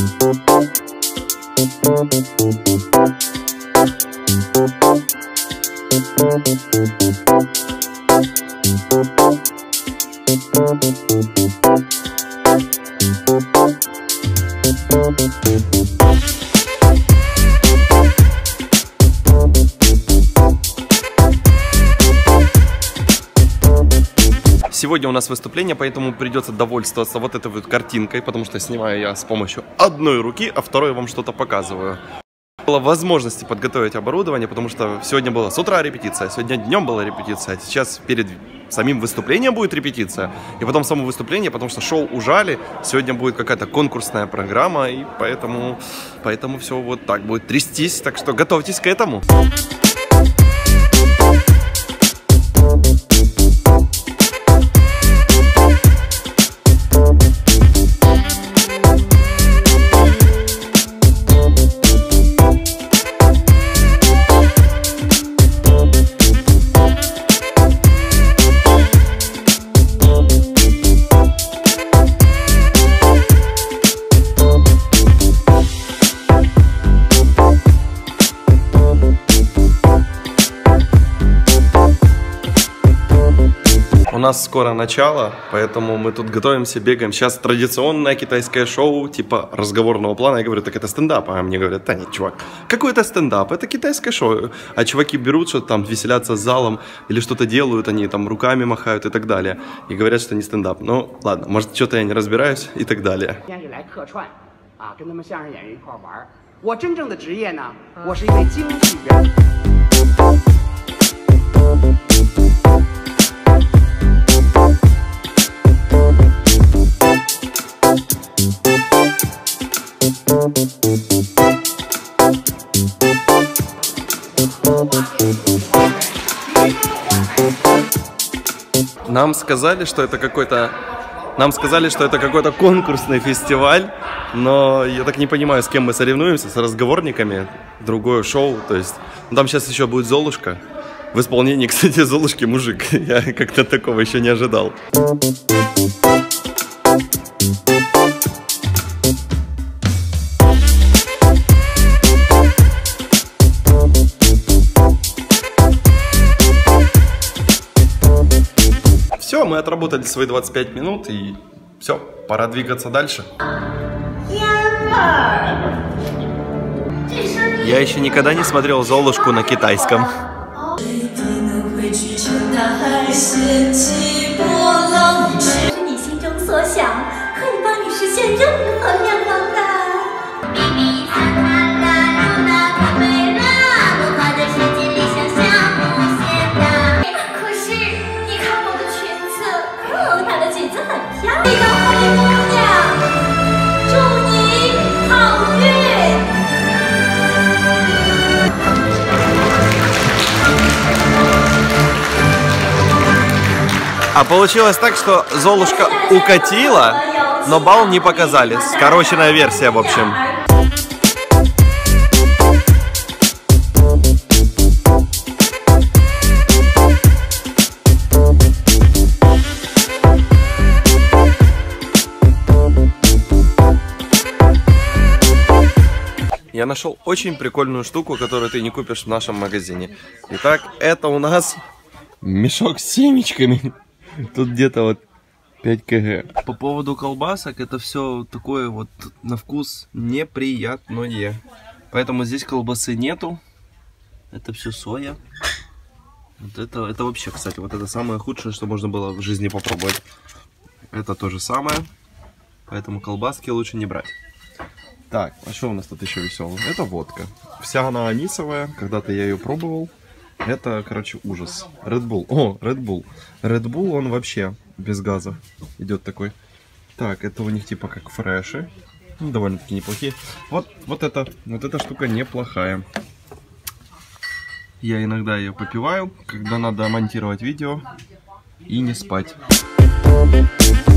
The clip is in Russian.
Сегодня у нас выступление, поэтому придется довольствоваться вот этой вот картинкой, потому что снимаю я с помощью одной руки, а второй вам что-то показываю. Не было возможности подготовить оборудование, потому что сегодня была с утра репетиция, сегодня днем была репетиция, а сейчас перед самим выступлением будет репетиция, и потом само выступление, потому что шоу ужали, сегодня будет какая-то конкурсная программа, и поэтому все вот так будет трястись, так что готовьтесь к этому. У нас скоро начало, поэтому мы тут готовимся, бегаем. Сейчас традиционное китайское шоу, типа разговорного плана. Я говорю, так это стендап. А мне говорят, да нет, чувак, какой это стендап? Это китайское шоу. А чуваки берут что-то там, веселятся с залом или что-то делают, они там руками махают и так далее. И говорят, что не стендап. Ну, ладно, может, что-то я не разбираюсь и так далее. Нам сказали, что это какой-то конкурсный фестиваль, но я так не понимаю, с кем мы соревнуемся, с разговорниками, другое шоу, то есть там сейчас еще будет Золушка. В исполнении, кстати, Золушки мужик. Я как-то такого еще не ожидал. Все, мы отработали свои 25 минут и все, пора двигаться дальше. Я еще никогда не смотрел Золушку на китайском. А получилось так, что Золушка укатила, но бал не показали. Скороченная версия, в общем. Я нашел очень прикольную штуку, которую ты не купишь в нашем магазине. Итак, это у нас мешок с семечками. Тут где-то вот 5 кг. По поводу колбасок, это все такое вот на вкус неприятное. Поэтому здесь колбасы нету. Это все соя. Вот это вообще, кстати, вот это самое худшее, что можно было в жизни попробовать. Это то же самое. Поэтому колбаски лучше не брать. Так, а что у нас тут еще веселого? Это водка. Вся она анисовая. Когда-то я ее пробовал. Это, короче, ужас. Red Bull. О, Red Bull. Red Bull, он вообще без газа идет такой. Так, это у них типа как фреши. Ну, довольно-таки неплохие. Вот эта штука неплохая. Я иногда ее попиваю, когда надо монтировать видео и не спать.